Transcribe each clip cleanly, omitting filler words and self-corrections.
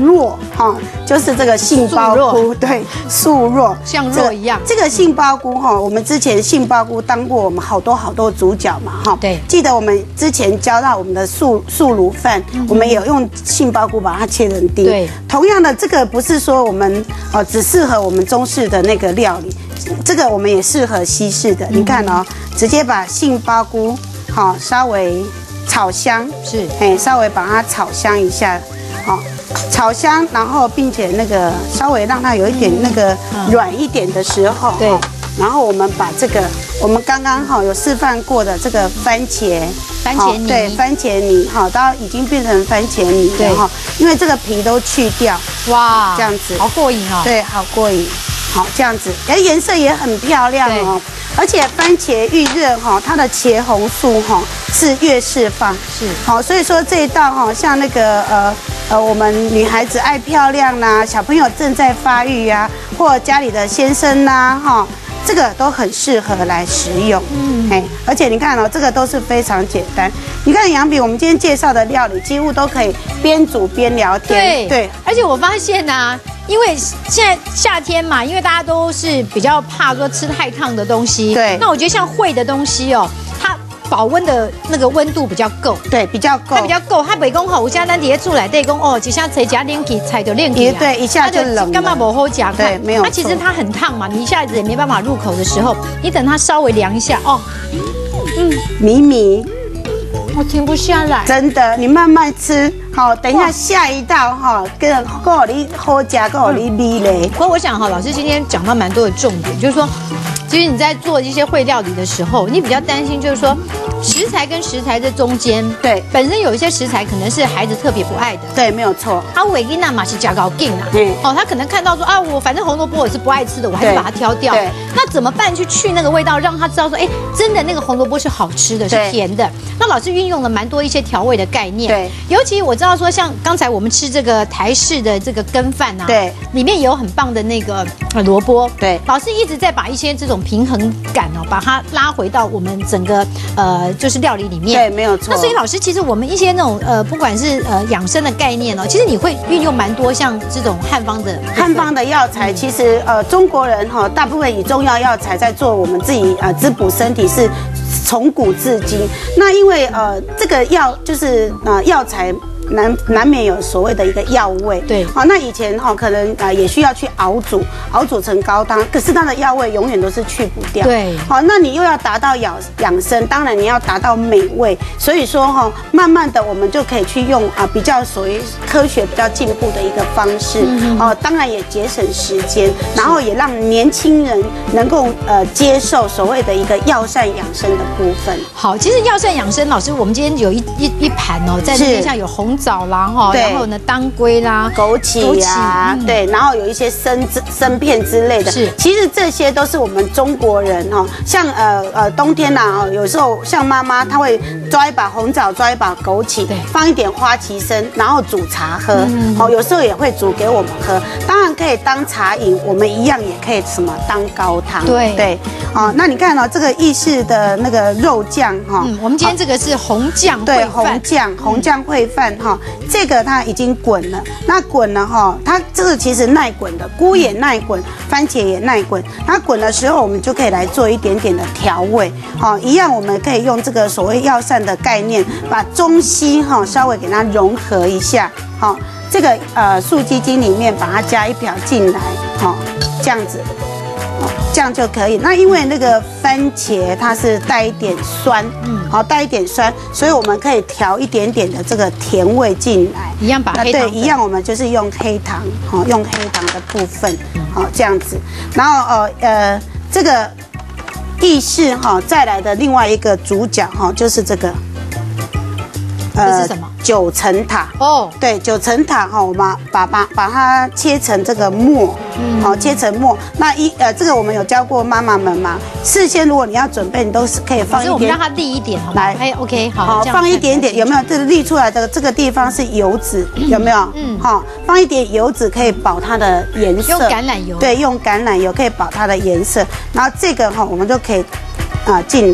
络哈，就是这个杏鲍菇，对，素络像肉一样。 这个杏鲍菇哈，我们之前杏鲍菇当过我们好多主角嘛哈。对，记得我们之前教到我们的素卤饭，我们有用杏鲍菇把它切成丁。对，同样的，这个不是说我们只适合我们中式的那个料理，这个我们也适合西式的。你看哦，直接把杏鲍菇好稍微炒香，是，稍微把它炒香一下，好。炒香，然后并且那个稍微让它有一点那个软一点的时候，对，然后我们把这个我们刚刚有示范过的这个番茄泥，对，番茄泥它已经变成番茄泥了哈，因为这个皮都去掉，哇，这样子好过瘾哦，对， 好过瘾，好这样子，颜色也很漂亮哦。而且番茄预热它的茄红素是越释放，是好，所以说这一道像那个我们女孩子爱漂亮啦，小朋友正在发育啊，或家里的先生啦这个都很适合来食用。而且你看这个都是非常简单。你看杨比我们今天介绍的料理，几乎都可以边煮边聊天。对， 而且我发现啊，因为现在夏天嘛，因为大家都是比较怕说吃太烫的东西。对，那我觉得像烩的东西它保温的那个温度比较够， 对，比较够， 它不讲有些咱底下住来对讲一下才加冷气，菜就冷气， 对，一下就冷了， 干嘛不好夹？ 对，没有。 它其实它很烫嘛，你一下子也没办法入口的时候，你等它稍微凉一下米， 我停不下来， 真的，你慢慢吃。好，等一下下一道跟你好夹，跟你米嘞。 不过我想老师今天讲到蛮多的重点，就是说，其实你在做一些烩料理的时候，你比较担心就是说，食材跟食材的中间，对，本身有一些食材可能是孩子特别不爱的， 对，没有错。 伟囡娜嘛是加高劲啊，他可能看到说我反正红萝卜我是不爱吃的，我还是把它挑掉。那怎么办去那个味道，让他知道说，真的那个红萝卜是好吃的，是甜的。那老师运用了蛮多一些调味的概念，对，尤其我知道说，像刚才我们吃这个台式的这个羹饭啊，对，里面也有很棒的那个萝卜，对，老师一直在把一些这种平衡感把它拉回到我们整个就是料理里面， 对，没有错。 那所以老师其实我们一些那种不管是养生的概念其实你会运用蛮多像这种汉方的药材，其实中国人大部分以中药药材在做我们自己滋补身体是从古至今。那因为这个药就是药材。难免有所谓的一个药味，对，那以前可能也需要去熬煮成高汤，可是它的药味永远都是去不掉，对，那你又要达到养生，当然你要达到美味，所以说慢慢的我们就可以去用比较属于科学比较进步的一个方式，当然也节省时间，然后也让年轻人能够接受所谓的一个药膳养生的部分。 好，其实药膳养生，老师，我们今天有一盘在那边像有红枣啦然后呢当归啦、 枸杞呀，对，然后有一些生片之类的。是，其实这些都是我们中国人像冬天有时候像妈妈她会抓一把红枣，抓一把枸杞，放一点花旗参，然后煮茶喝。有时候也会煮给我们喝，当然可以当茶饮，我们一样也可以当高汤。对，那你看这个意式的那个肉酱我们今天这个是红酱烩饭， 对，红酱烩饭这个它已经滚了，那滚了它这个其实耐滚的，菇也耐滚，番茄也耐滚。它滚的时候，我们就可以来做一点点的调味，一样我们可以用这个所谓药膳的概念，把中西稍微给它融合一下，这个素鸡精里面把它加一瓢进来，这样子。这样就可以。那因为那个番茄它是带一点酸，带一点酸，所以我们可以调一点点的这个甜味进来。 一样把黑糖对，一样我们就是用黑糖，用黑糖的部分，这样子。然后这个意式再来的另外一个主角就是这个。 这是什么 ？9层塔对，9层塔我们把它切成这个末，切成末。那这个我们有教过妈妈们嘛？事先如果你要准备，你都是可以放一点， 我们让它沥一点，好吗？来，OK， 好， 放一点点，有没有？这沥出来的这个地方是油脂，有没有？放一点油脂可以保它的颜色。 用橄榄油。对， 用橄榄油可以保它的颜色。然后这个我们就可以进来。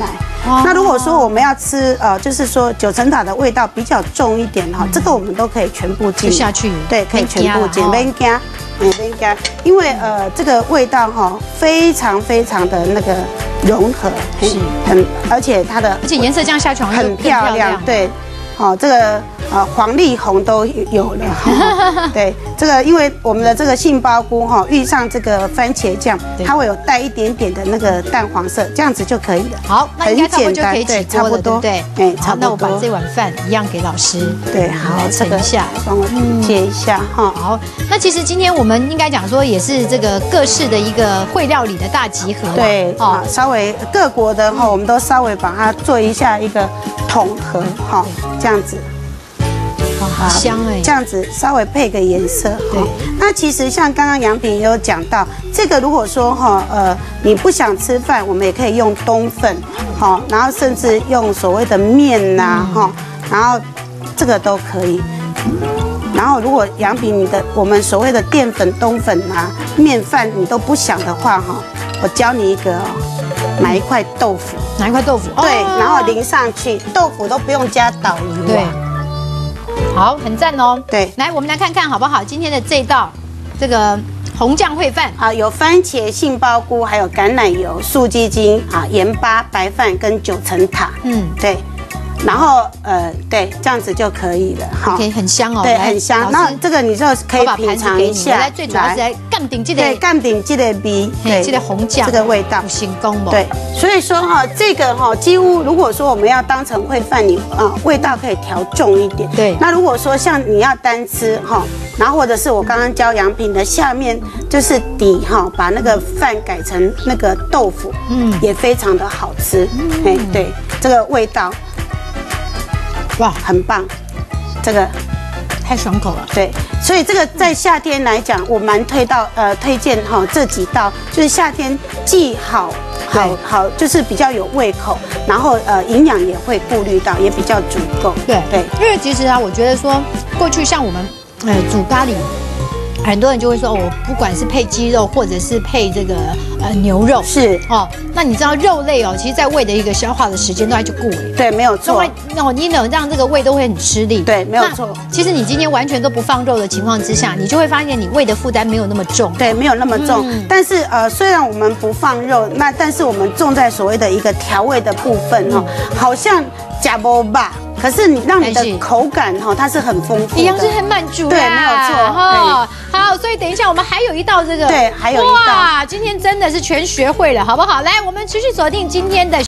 那如果说我们要吃就是说九层塔的味道比较重一点哈，这个我们都可以全部进下去。对， 可以全部进，没加，没加，因为这个味道哈非常非常的那个融合， 是而且它的而且颜色这样下去很漂亮，对。哦，这个黄丽红都有了，对，这个因为我们的这个杏鲍菇哈遇上这个番茄酱，它会有带一点点的那个淡黄色，这样子就可以了。 好，那应该差不多就可以起锅了，对不对？ 哎，差不多。 那我把这碗饭一样给老师， 对，好， 来盛一下， 帮我接一下哈。 好，那其实今天我们应该讲说也是这个各式的一个烩料理的大集合， 对，啊，稍微各国的哈，我们都稍微把它做一下一个统合哈。这样子， 好香哎！ 这样子稍微配个颜色， 对。 那其实像刚刚杨平也有讲到，这个如果说你不想吃饭，我们也可以用冬粉，然后甚至用所谓的面呐，然后这个都可以。然后如果杨平我们所谓的淀粉、冬粉啊、面饭你都不想的话，我教你一个买一块豆腐， 拿一块豆腐， 对，然后淋上去，豆腐都不用加导游， 对，好，很赞哦。 对， 来，我们来看看好不好？今天的这道这个红酱烩饭， 好，有番茄、杏鲍菇，还有橄榄油、素鸡精啊、盐巴、白饭跟九层塔，对。然后对，这样子就可以了， 好，很香哦， 对，很香。那这个你就可以品尝一下。 来，最主要是来干顶这个， 对，干顶这个味， 对，这个红酱这个味道， 成功不？ 对，所以说这个几乎如果说我们要当成烩饭，你味道可以调重一点。 对， 那如果说像你要单吃然后或者是我刚刚教杨平的下面就是底把那个饭改成那个豆腐，也非常的好吃。对，这个味道。哇，很棒，这个太爽口了。 对，所以这个在夏天来讲，我蛮推荐这几道，就是夏天既好，就是比较有胃口，然后营养也会顾虑到，也比较足够。 对，因为其实我觉得说过去像我们煮咖喱。很多人就会说，我不管是配鸡肉或者是配这个牛肉， 是那你知道肉类其实在胃的一个消化的时间都还就过了， 对，没有错。 你让这个胃都会很吃力， 对，没有错。 其实你今天完全都不放肉的情况之下，你就会发现你胃的负担没有那么重， 对，没有那么重。但是虽然我们不放肉，但是我们重在所谓的一个调味的部分好像假不吧。可是你让你的口感它是很丰富的， 一样是很满足， 对，没有错。 好，所以等一下我们还有一道这个， 对，还有一道， 哇，今天真的是全学会了，好不好？来，我们持续锁定今天的。